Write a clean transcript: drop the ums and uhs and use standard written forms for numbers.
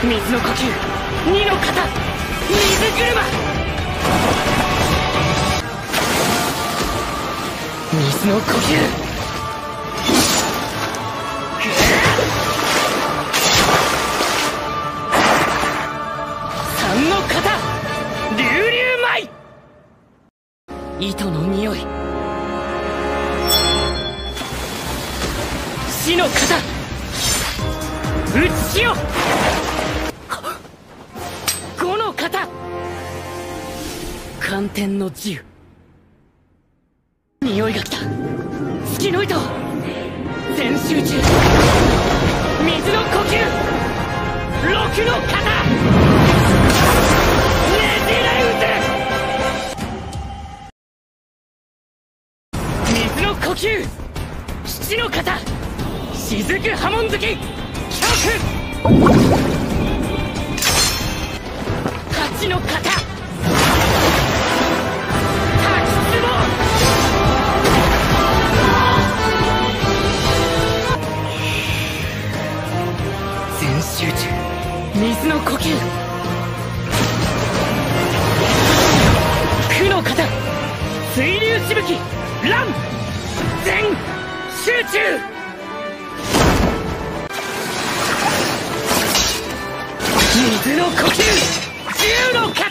水の呼吸、二の型、水車。水の呼吸。三の型、流々舞。糸の匂い。死の型、打ちしよ。五の型、寒天の銃。匂いが来た。月の糸、全集中。水の呼吸、六の型、ねじれ撃つ。水の呼吸、七の型、雫波紋突き、八の型、滝壺。全集中、水の呼吸。九の型、水流しぶき、乱。全集中。水の呼吸、十の型、